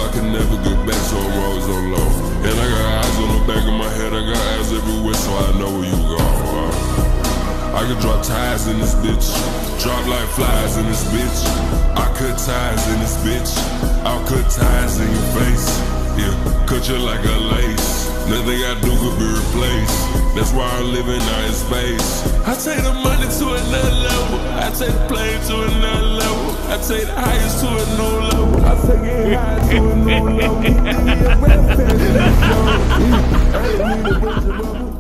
I can never get back, so I'm always on low. And I got eyes on the back of my head, I got eyes everywhere, so I know where you go. I can drop ties in this bitch, drop like flies in this bitch. I cut ties in this bitch, I'll cut ties in your face. Yeah, cut you like a lace. Nothing I do could be replaced. That's why I'm living out in space. I take the money to another level. I take the plane to another level. I take the highest to a new level. I take it high to a new level. Give me a rap fan. I don't need a bunch of